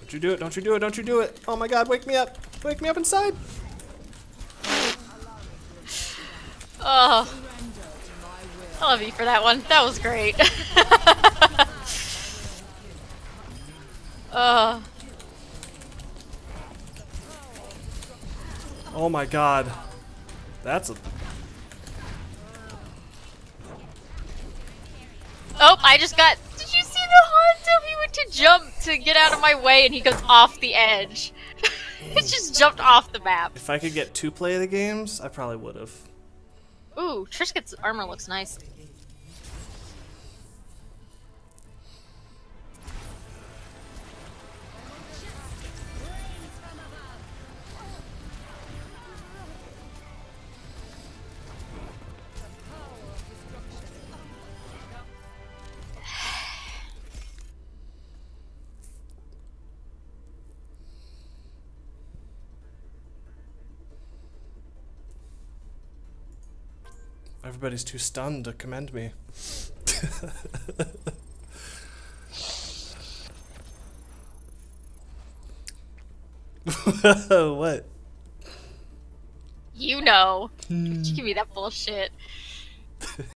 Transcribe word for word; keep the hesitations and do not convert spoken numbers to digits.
Don't you do it, don't you do it, don't you do it. Oh my god, wake me up. Wake me up inside. Oh. I love you for that one. That was great. uh. Oh my god. That's a... Oh, I just got... Did you see the Hanzo? He went to jump to get out of my way and he goes off the edge. He just jumped off the map. If I could get two play of the games, I probably would have. Ooh, Trishket's armor looks nice. Everybody's too stunned to commend me. What? You know. You give me that bullshit.